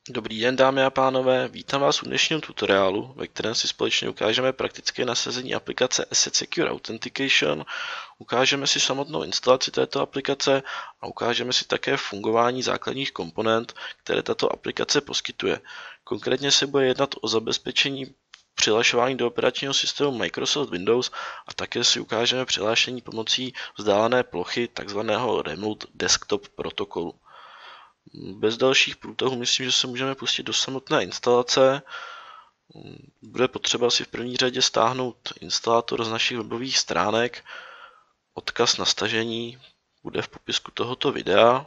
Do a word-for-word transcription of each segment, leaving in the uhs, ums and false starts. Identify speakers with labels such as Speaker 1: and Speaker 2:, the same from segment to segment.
Speaker 1: Dobrý den, dámy a pánové, vítám vás u dnešního tutoriálu, ve kterém si společně ukážeme praktické nasazení aplikace Asset Secure Authentication, ukážeme si samotnou instalaci této aplikace a ukážeme si také fungování základních komponent, které tato aplikace poskytuje. Konkrétně se bude jednat o zabezpečení přihlašování do operačního systému Microsoft Windows a také si ukážeme přihlášení pomocí vzdálené plochy tzv. Remote Desktop protokolu. Bez dalších průtahů myslím, že se můžeme pustit do samotné instalace. Bude potřeba si v první řadě stáhnout instalátor z našich webových stránek. Odkaz na stažení bude v popisku tohoto videa.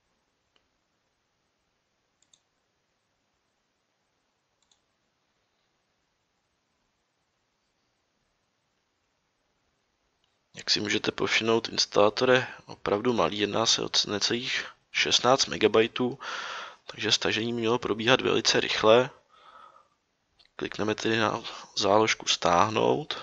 Speaker 1: Jak si můžete povšimnout, instalátor je opravdu malý, jedná se o necelých šestnáct megabajtů, takže stažení mělo probíhat velice rychle. Klikneme tedy na záložku stáhnout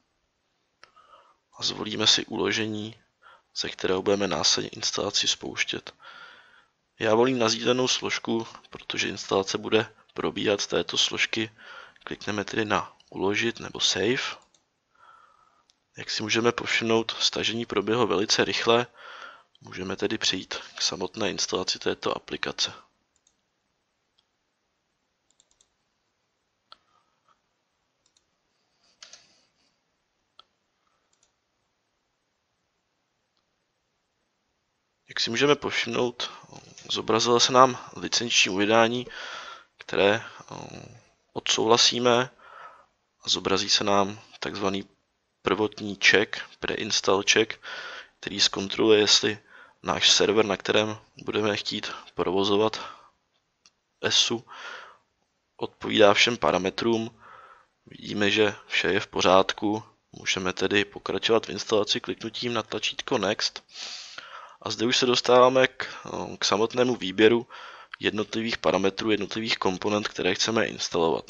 Speaker 1: a zvolíme si uložení, ze kterého budeme následně instalaci spouštět. Já volím na sdílenou složku, protože instalace bude probíhat z této složky. Klikneme tedy na uložit nebo save. Jak si můžeme povšimnout, stažení proběhlo velice rychle. Můžeme tedy přejít k samotné instalaci této aplikace. Jak si můžeme povšimnout, zobrazilo se nám licenční ujednání, které odsouhlasíme a zobrazí se nám takzvaný prvotní check, pre-install check, který zkontroluje, jestli náš server, na kterém budeme chtít provozovat E S U, odpovídá všem parametrům. Vidíme, že vše je v pořádku. Můžeme tedy pokračovat v instalaci kliknutím na tlačítko Next. A zde už se dostáváme k, k samotnému výběru jednotlivých parametrů, jednotlivých komponent, které chceme instalovat.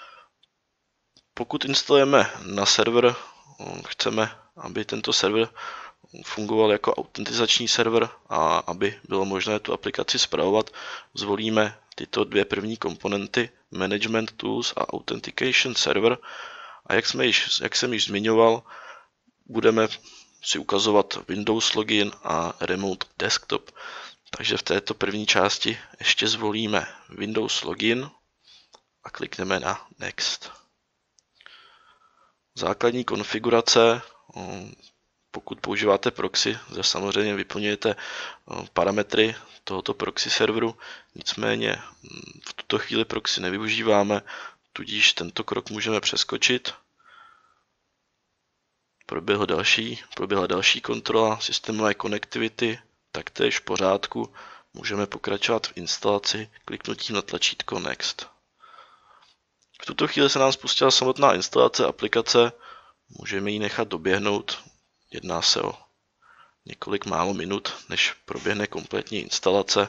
Speaker 1: Pokud instalujeme na server, chceme, aby tento server fungoval jako autentizační server a aby bylo možné tu aplikaci spravovat, zvolíme tyto dvě první komponenty Management Tools a Authentication Server. A jak, jsme již, jak jsem již zmiňoval, budeme si ukazovat Windows Login a Remote Desktop. Takže v této první části ještě zvolíme Windows Login a klikneme na Next. Základní konfigurace, pokud používáte proxy, zde samozřejmě vyplňujete parametry tohoto proxy serveru, nicméně v tuto chvíli proxy nevyužíváme, tudíž tento krok můžeme přeskočit. Proběhla další, proběhla další kontrola systémové konektivity, taktéž v pořádku. Můžeme pokračovat v instalaci kliknutím na tlačítko Next. V tuto chvíli se nám spustila samotná instalace aplikace, můžeme ji nechat doběhnout. Jedná se o několik málo minut, než proběhne kompletní instalace.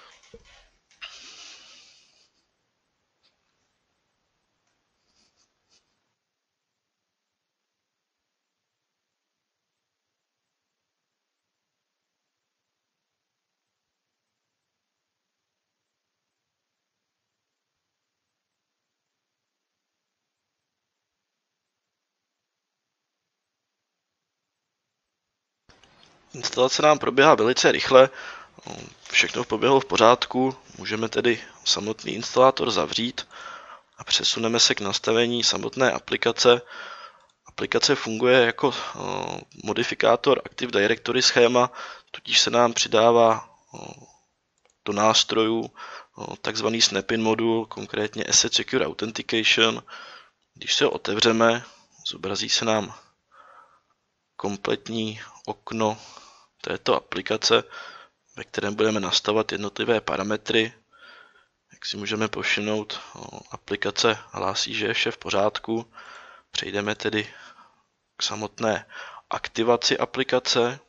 Speaker 1: Instalace nám proběhá velice rychle, všechno proběhlo v pořádku, můžeme tedy samotný instalátor zavřít a přesuneme se k nastavení samotné aplikace. Aplikace funguje jako modifikátor Active Directory schéma, tudíž se nám přidává do nástrojů takzvaný snap-in modul, konkrétně Asset Secure Authentication. Když se ho otevřeme, zobrazí se nám kompletní okno této aplikace, ve kterém budeme nastavovat jednotlivé parametry. Jak si můžeme povšimnout, aplikace hlásí, že je vše v pořádku. Přejdeme tedy k samotné aktivaci aplikace.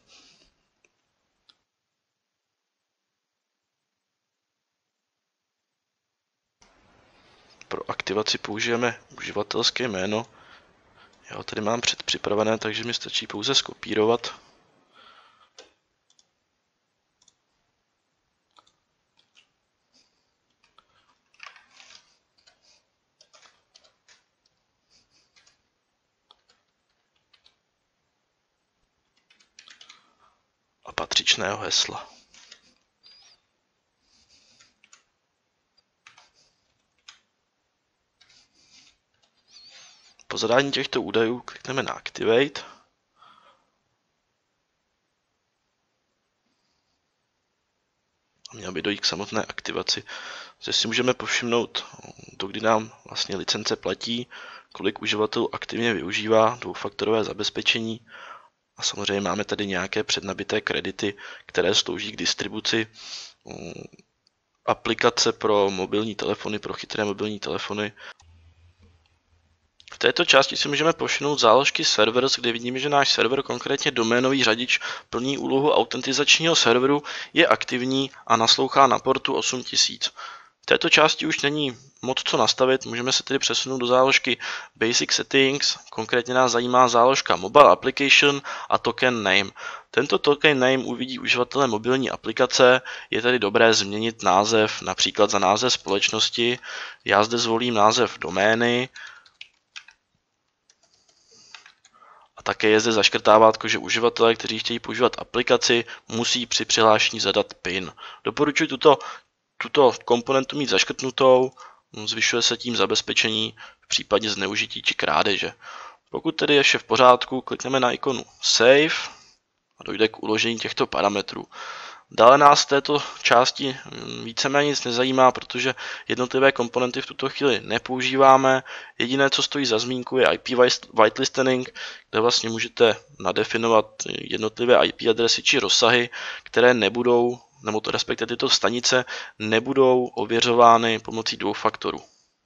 Speaker 1: Pro aktivaci použijeme uživatelské jméno. Já ho tady mám předpřipravené, takže mi stačí pouze skopírovat. patřičného hesla. Po zadání těchto údajů klikneme na Activate. A mělo by dojít k samotné aktivaci. Zde si můžeme povšimnout, dokdy nám vlastně licence platí, kolik uživatelů aktivně využívá dvoufaktorové zabezpečení. A samozřejmě máme tady nějaké přednabité kredity, které slouží k distribuci aplikace pro mobilní telefony, pro chytré mobilní telefony. V této části si můžeme povšimnout záložky servers, kde vidíme, že náš server, konkrétně doménový řadič, plní úlohu autentizačního serveru, je aktivní a naslouchá na portu osm tisíc. V této části už není moc co nastavit, můžeme se tedy přesunout do záložky Basic Settings, konkrétně nás zajímá záložka Mobile Application a Token Name. Tento token name uvidí uživatele mobilní aplikace, je tedy dobré změnit název, například za název společnosti. Já zde zvolím název domény. A také je zde zaškrtávátko, že uživatelé, kteří chtějí používat aplikaci, musí při přihlášení zadat PIN. Doporučuji tuto, tuto komponentu mít zaškrtnutou, zvyšuje se tím zabezpečení v případě zneužití či krádeže. Pokud tedy je vše v pořádku, klikneme na ikonu Save a dojde k uložení těchto parametrů. Dále nás v této části víceméně nic nezajímá, protože jednotlivé komponenty v tuto chvíli nepoužíváme. Jediné, co stojí za zmínku, je I P whitelistening, kde vlastně můžete nadefinovat jednotlivé I P adresy či rozsahy, které nebudou, nebo to respektive tyto stanice, nebudou ověřovány pomocí dvou faktorů.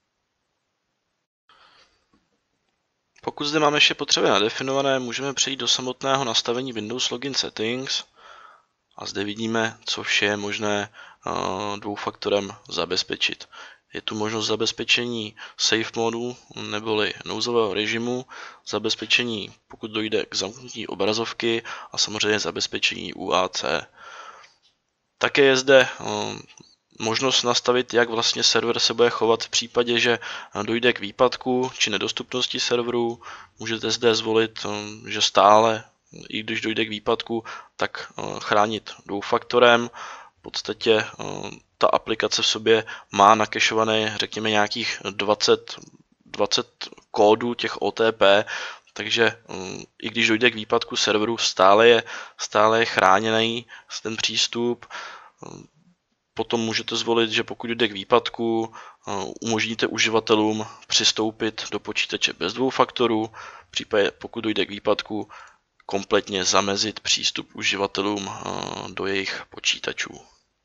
Speaker 1: Pokud zde máme ještě potřeby nadefinované, můžeme přejít do samotného nastavení Windows Login Settings. A zde vidíme, co vše je možné dvoufaktorem zabezpečit. Je tu možnost zabezpečení safe modu neboli nouzového režimu, zabezpečení, pokud dojde k zamknutí obrazovky, a samozřejmě zabezpečení U A C. Také je zde možnost nastavit, jak vlastně server se bude chovat v případě, že dojde k výpadku či nedostupnosti serveru. Můžete zde zvolit, že stále, i když dojde k výpadku, tak chránit dvoufaktorem. V podstatě ta aplikace v sobě má nakešované, řekněme, nějakých dvacet, dvacet kódů těch O T P, takže i když dojde k výpadku serveru, stále je, stále je chráněný ten přístup. Potom můžete zvolit, že pokud jde k výpadku, umožníte uživatelům přistoupit do počítače bez dvou faktorů. V případě, pokud dojde k výpadku, kompletně zamezit přístup uživatelům do jejich počítačů.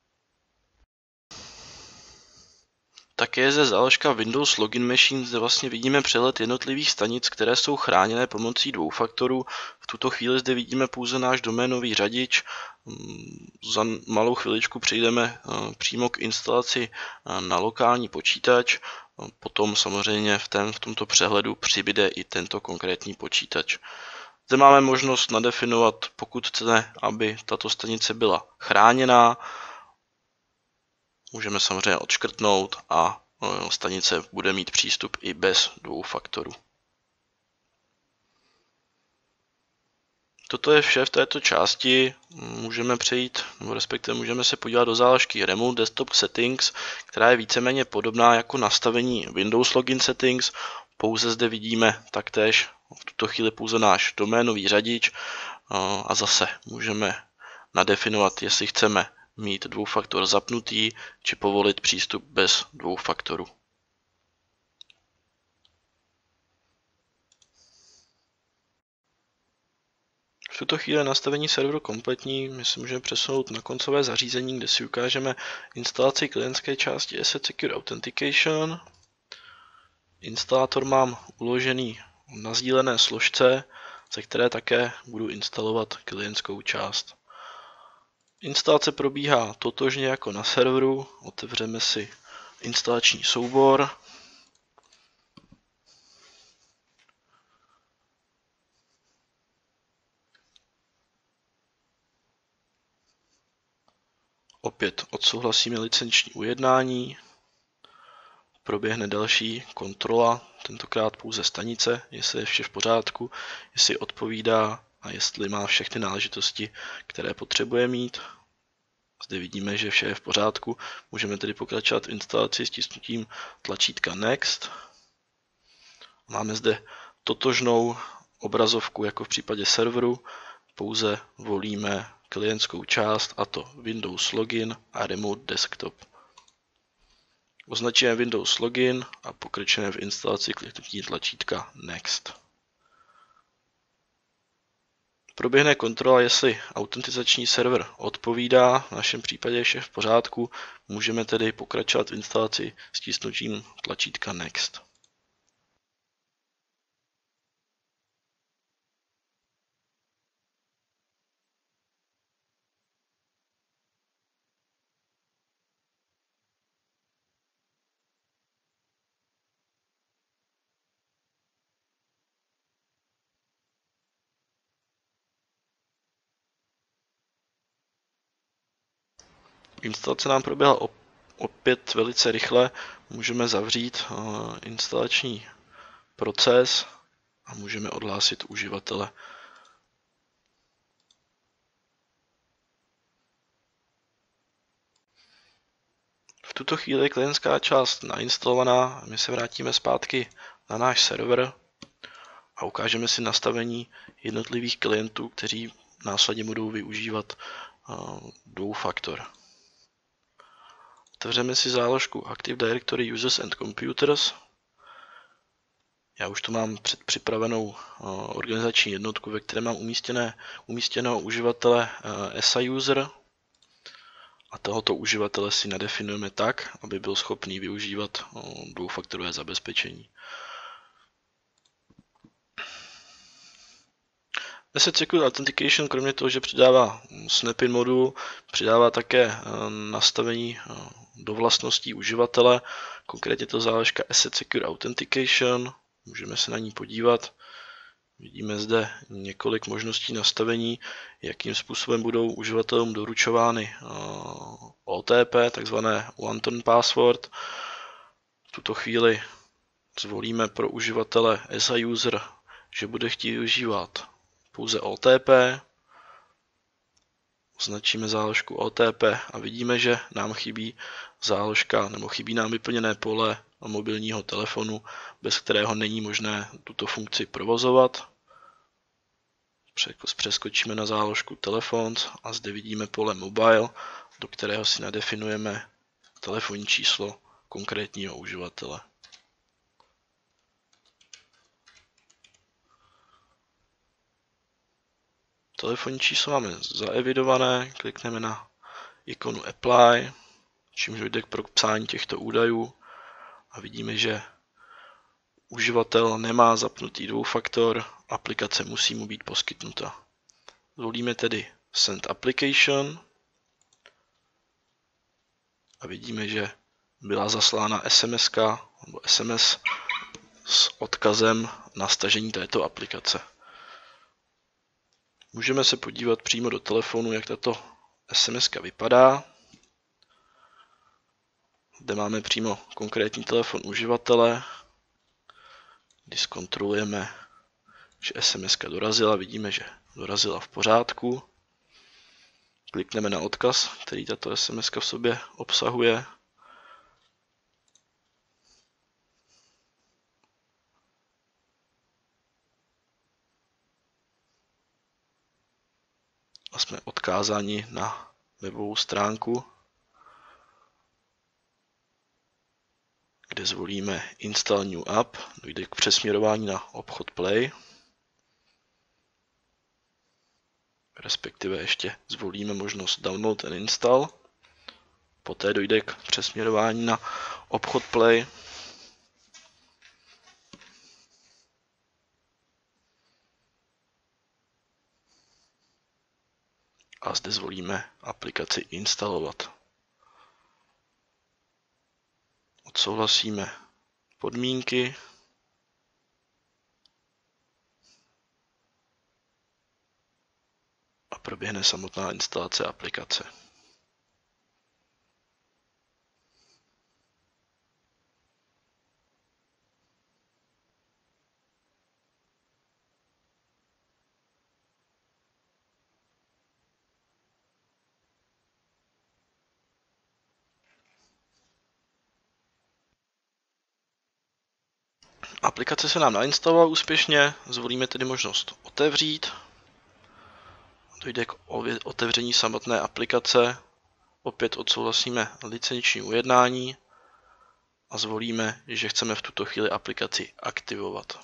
Speaker 1: Také je zde záložka Windows Login Machine, zde vlastně vidíme přehled jednotlivých stanic, které jsou chráněné pomocí dvou faktorů. V tuto chvíli zde vidíme pouze náš doménový řadič. Za malou chviličku přejdeme přímo k instalaci na lokální počítač. Potom samozřejmě v, tém, v tomto přehledu přibude i tento konkrétní počítač. Zde máme možnost nadefinovat, pokud chcete, aby tato stanice byla chráněná. Můžeme samozřejmě odškrtnout a stanice bude mít přístup i bez dvou faktorů. Toto je vše v této části. Můžeme přejít, nebo respektive můžeme se podívat do záložky Remote Desktop Settings, která je víceméně podobná jako nastavení Windows Login Settings. Pouze zde vidíme taktéž v tuto chvíli pouze náš doménový řadič a zase můžeme nadefinovat, jestli chceme mít dvoufaktor zapnutý či povolit přístup bez dvou faktorů. V tuto chvíli nastavení serveru kompletní, my si můžeme přesunout na koncové zařízení, kde si ukážeme instalaci klientské části Asset Secure Authentication. Instalátor mám uložený na sdílené složce, ze které také budu instalovat klientskou část. Instalace probíhá totožně jako na serveru. Otevřeme si instalační soubor. Opět odsouhlasíme licenční ujednání. Proběhne další kontrola, tentokrát pouze stanice, jestli je vše v pořádku, jestli odpovídá a jestli má všechny náležitosti, které potřebuje mít. Zde vidíme, že vše je v pořádku. Můžeme tedy pokračovat v instalaci stisknutím tlačítka Next. Máme zde totožnou obrazovku jako v případě serveru, pouze volíme klientskou část, a to Windows Login a Remote Desktop. Označíme Windows Login a pokračujeme v instalaci kliknutím tlačítka Next. Proběhne kontrola, jestli autentizační server odpovídá, v našem případě je vše v pořádku, můžeme tedy pokračovat v instalaci stisknutím tlačítka Next. Instalace nám proběhla opět velice rychle, můžeme zavřít instalační proces a můžeme odhlásit uživatele. V tuto chvíli je klientská část nainstalovaná, my se vrátíme zpátky na náš server a ukážeme si nastavení jednotlivých klientů, kteří následně budou využívat dvoufaktor. Otevřeme si záložku Active Directory Users and Computers. Já už tu mám předpřipravenou organizační jednotku, ve které mám umístěné, umístěného uživatele S A User. A tohoto uživatele si nadefinujeme tak, aby byl schopný využívat dvoufaktorové zabezpečení. Asset Secure Authentication kromě toho, že přidává snap-in modul, přidává také nastavení do vlastností uživatele, konkrétně to záložka Asset Secure Authentication, můžeme se na ní podívat. Vidíme zde několik možností nastavení, jakým způsobem budou uživatelům doručovány O T P, takzvané One Time Password. V tuto chvíli zvolíme pro uživatele S A User, že bude chtít využívat pouze O T P. Označíme záložku O T P a vidíme, že nám chybí záložka nebo chybí nám vyplněné pole mobilního telefonu, bez kterého není možné tuto funkci provozovat. Přeskočíme na záložku telefon a zde vidíme pole mobile, do kterého si nadefinujeme telefonní číslo konkrétního uživatele. Telefonní číslo máme zaevidované, klikneme na ikonu Apply, čímž dojde k propsání těchto údajů a vidíme, že uživatel nemá zapnutý dvoufaktor, aplikace musí mu být poskytnuta. Zvolíme tedy Send Application a vidíme, že byla zaslána S M S nebo S M S s odkazem na stažení této aplikace. Můžeme se podívat přímo do telefonu, jak tato S M S vypadá. Zde máme přímo konkrétní telefon uživatele. Když zkontrolujeme, že S M S dorazila, vidíme, že dorazila v pořádku. Klikneme na odkaz, který tato S M S v sobě obsahuje. A jsme odkázáni na webovou stránku, kde zvolíme Install New App, dojde k přesměrování na obchod Play, respektive ještě zvolíme možnost Download and Install, poté dojde k přesměrování na obchod Play. A zde zvolíme aplikaci instalovat. Odsouhlasíme podmínky. A proběhne samotná instalace aplikace. Aplikace se nám nainstalovala úspěšně, zvolíme tedy možnost otevřít. Dojde k otevření samotné aplikace, opět odsouhlasíme licenční ujednání a zvolíme, že chceme v tuto chvíli aplikaci aktivovat.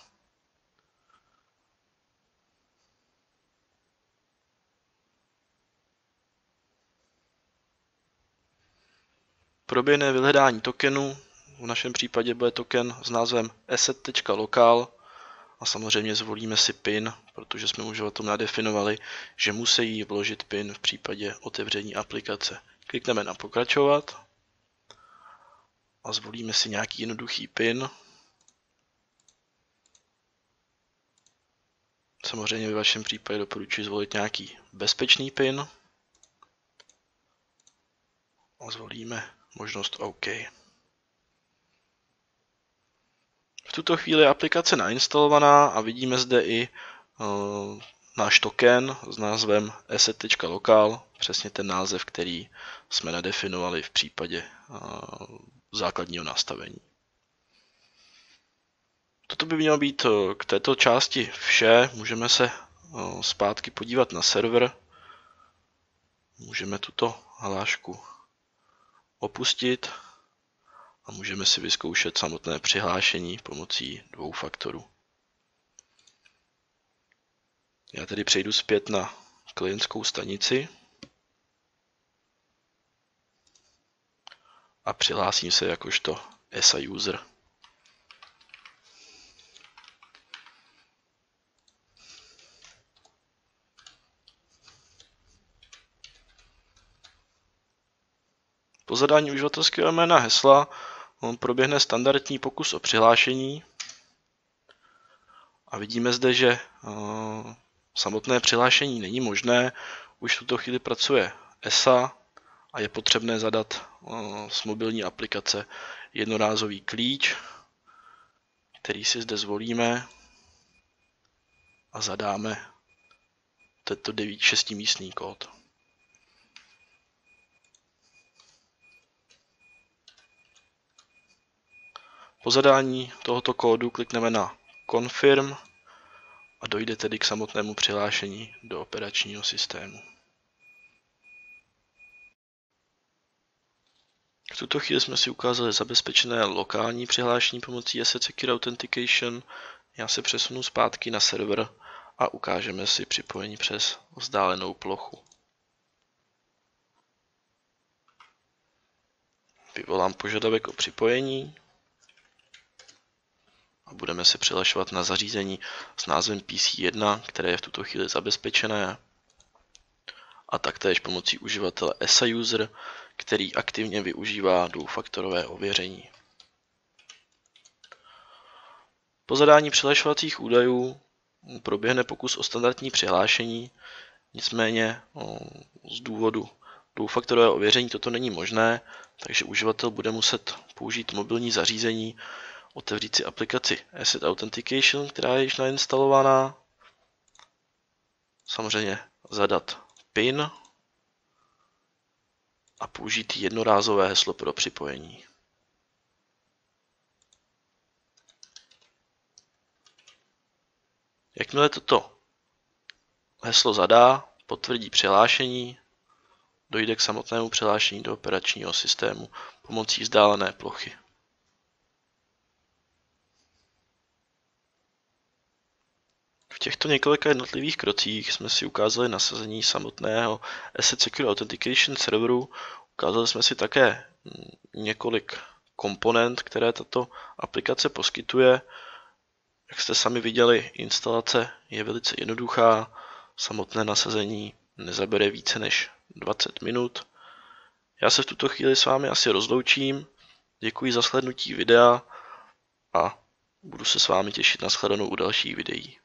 Speaker 1: Proběhne vyhledání tokenu, v našem případě bude token s názvem asset tečka local a samozřejmě zvolíme si PIN, protože jsme uživatelům nadefinovali, že musí vložit PIN v případě otevření aplikace. Klikneme na pokračovat a zvolíme si nějaký jednoduchý PIN. Samozřejmě ve vašem případě doporučuji zvolit nějaký bezpečný PIN a zvolíme možnost OK. V tuto chvíli je aplikace nainstalovaná a vidíme zde i uh, náš token s názvem asset tečka local, přesně ten název, který jsme nadefinovali v případě uh, základního nastavení. Toto by mělo být uh, k této části vše. Můžeme se uh, zpátky podívat na server. Můžeme tuto hlášku opustit a můžeme si vyzkoušet samotné přihlášení pomocí dvou faktorů. Já tedy přejdu zpět na klientskou stanici a přihlásím se jakožto E S A user. Po zadání uživatelského jména hesla proběhne standardní pokus o přihlášení a vidíme zde, že samotné přihlášení není možné, už v tuto chvíli pracuje E S A a je potřebné zadat z mobilní aplikace jednorázový klíč, který si zde zvolíme a zadáme tento šestimístný kód. Po zadání tohoto kódu klikneme na Confirm a dojde tedy k samotnému přihlášení do operačního systému. V tuto chvíli jsme si ukázali zabezpečené lokální přihlášení pomocí Asset Secure Authentication. Já se přesunu zpátky na server a ukážeme si připojení přes vzdálenou plochu. Vyvolám požadavek o připojení a budeme se přihlašovat na zařízení s názvem P C jedna, které je v tuto chvíli zabezpečené, a taktéž pomocí uživatele E S A user, který aktivně využívá dvoufaktorové ověření. Po zadání přihlašovacích údajů proběhne pokus o standardní přihlášení, nicméně z důvodu dvoufaktorového ověření toto není možné, takže uživatel bude muset použít mobilní zařízení, otevřít si aplikaci Asset Authentication, která je již nainstalovaná, samozřejmě zadat PIN a použít jednorázové heslo pro připojení. Jakmile toto heslo zadá, potvrdí přihlášení, dojde k samotnému přihlášení do operačního systému pomocí vzdálené plochy. V těchto několika jednotlivých krocích jsme si ukázali nasazení samotného Asset Secure Authentication serveru. Ukázali jsme si také několik komponent, které tato aplikace poskytuje. Jak jste sami viděli, instalace je velice jednoduchá, samotné nasazení nezabere více než dvacet minut. Já se v tuto chvíli s vámi asi rozloučím, děkuji za slednutí videa a budu se s vámi těšit na shledanou u dalších videí.